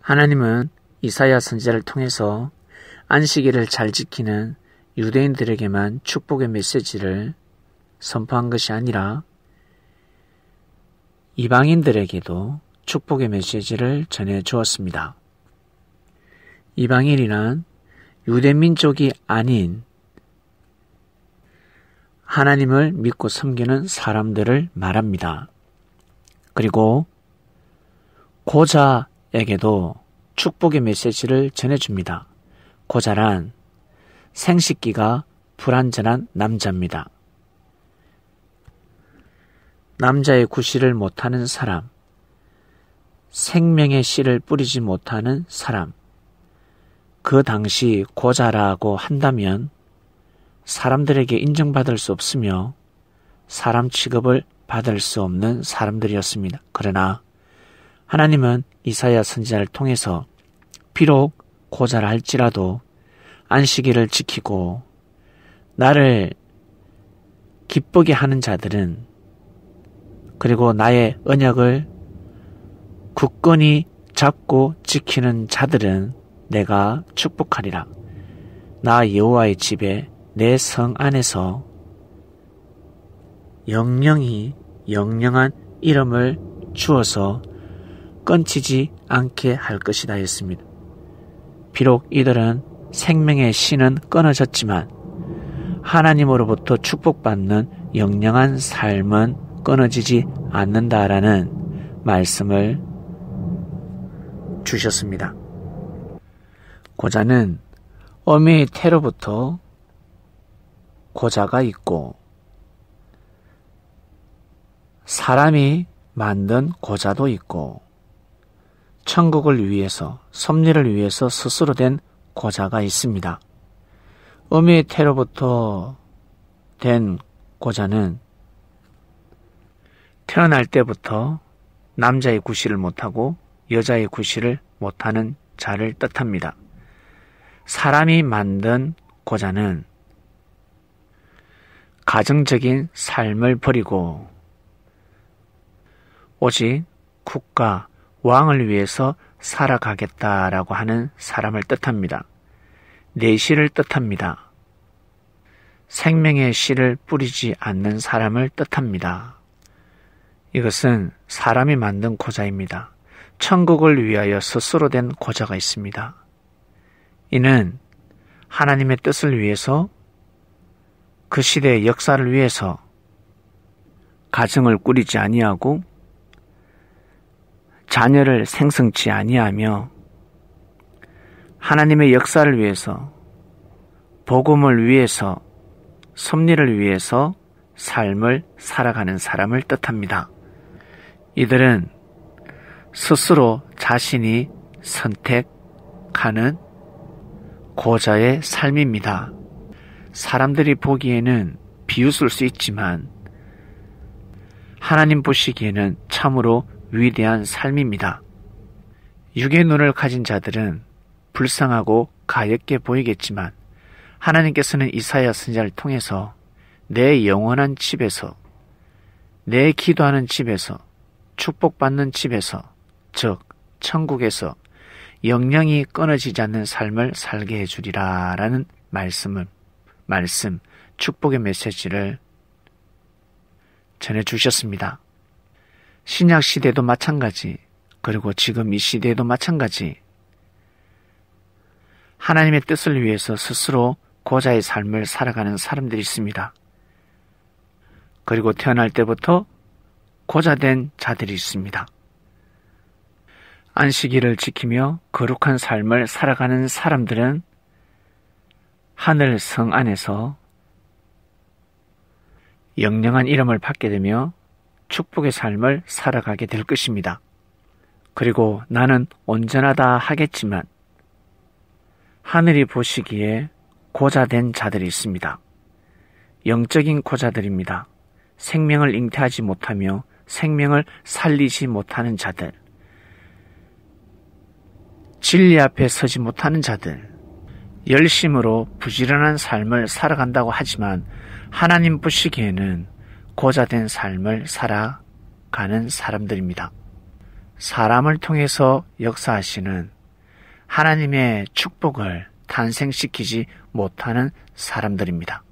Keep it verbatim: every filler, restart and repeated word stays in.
하나님은 이사야 선지자를 통해서 안식일을 잘 지키는 유대인들에게만 축복의 메시지를 선포한 것이 아니라 이방인들에게도 축복의 메시지를 전해 주었습니다. 이방인이란 유대민족이 아닌 하나님을 믿고 섬기는 사람들을 말합니다. 그리고 고자에게도 축복의 메시지를 전해줍니다. 고자란 생식기가 불완전한 남자입니다. 남자의 구실을 못하는 사람, 생명의 씨를 뿌리지 못하는 사람, 그 당시 고자라고 한다면 사람들에게 인정받을 수 없으며 사람 취급을 받을 수 없는 사람들이었습니다. 그러나 하나님은 이사야 선지자를 통해서 비록 고자라 할지라도 안식일을 지키고 나를 기쁘게 하는 자들은, 그리고 나의 언약을 굳건히 잡고 지키는 자들은 내가 축복하리라. 나 여호와의 집에 내 성 안에서 영영히 영영한 이름을 주어서 끊치지 않게 할 것이다 했습니다. 비록 이들은 생명의 씨는 끊어졌지만 하나님으로부터 축복받는 영영한 삶은 끊어지지 않는다라는 말씀을 주셨습니다. 고자는 어미의 태로부터 고자가 있고 사람이 만든 고자도 있고 천국을 위해서, 섭리를 위해서 스스로 된 고자가 있습니다. 어미의 태로부터 된 고자는 태어날 때부터 남자의 구실을 못하고 여자의 구실을 못하는 자를 뜻합니다. 사람이 만든 고자는 가정적인 삶을 버리고 오직 국가, 왕을 위해서 살아가겠다라고 하는 사람을 뜻합니다. 내실을 뜻합니다. 생명의 씨를 뿌리지 않는 사람을 뜻합니다. 이것은 사람이 만든 고자입니다. 천국을 위하여 스스로 된 고자가 있습니다. 이는 하나님의 뜻을 위해서, 그 시대의 역사를 위해서 가정을 꾸리지 아니하고 자녀를 생성치 아니하며 하나님의 역사를 위해서, 복음을 위해서, 섭리를 위해서 삶을 살아가는 사람을 뜻합니다. 이들은 스스로 자신이 선택하는 고자의 삶입니다. 사람들이 보기에는 비웃을 수 있지만 하나님 보시기에는 참으로 위대한 삶입니다. 육의 눈을 가진 자들은 불쌍하고 가엾게 보이겠지만 하나님께서는 이사야 선지자를 통해서 내 영원한 집에서, 내 기도하는 집에서, 축복받는 집에서, 즉 천국에서 영영이 끊어지지 않는 삶을 살게 해주리라 라는 말씀을, 말씀, 축복의 메시지를 전해주셨습니다. 신약 시대도 마찬가지, 그리고 지금 이 시대도 마찬가지, 하나님의 뜻을 위해서 스스로 고자의 삶을 살아가는 사람들이 있습니다. 그리고 태어날 때부터 고자된 자들이 있습니다. 안식일을 지키며 거룩한 삶을 살아가는 사람들은 하늘 성 안에서 영영한 이름을 받게 되며 축복의 삶을 살아가게 될 것입니다. 그리고 나는 온전하다 하겠지만 하늘이 보시기에 고자된 자들이 있습니다. 영적인 고자들입니다. 생명을 잉태하지 못하며 생명을 살리지 못하는 자들, 진리 앞에 서지 못하는 자들, 열심으로 부지런한 삶을 살아간다고 하지만 하나님 보시기에는 고자된 삶을 살아가는 사람들입니다. 사람을 통해서 역사하시는 하나님의 축복을 탄생시키지 못하는 사람들입니다.